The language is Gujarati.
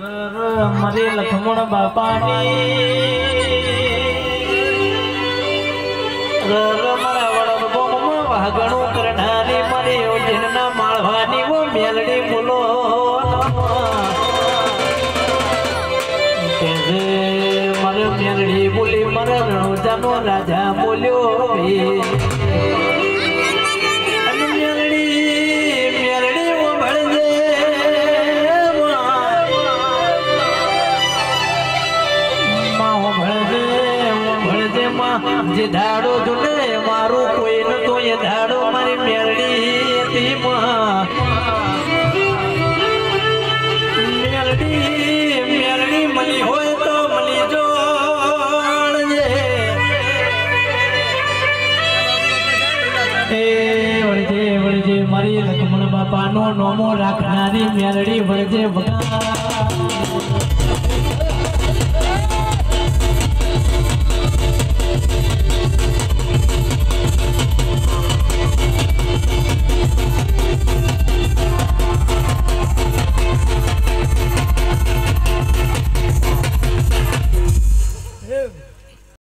મારી લખમણ બાપાની મારા વડગોમાં વાગણું કરનારી મારી યોજના માળવાની વો મેલડી બોલો મારે મેલડી બોલી મારા રણોજાનો રાજા બોલ્યો જે ધાડો જુને મારું કોઈ નતો એ ધાડો મારી મેલડી હતી મેલડી મળી હોય તો મળી જો વળજે મારી લક્ષ્મણ બાપાનો નોમો રાખનારી મેલડી વળજે વગા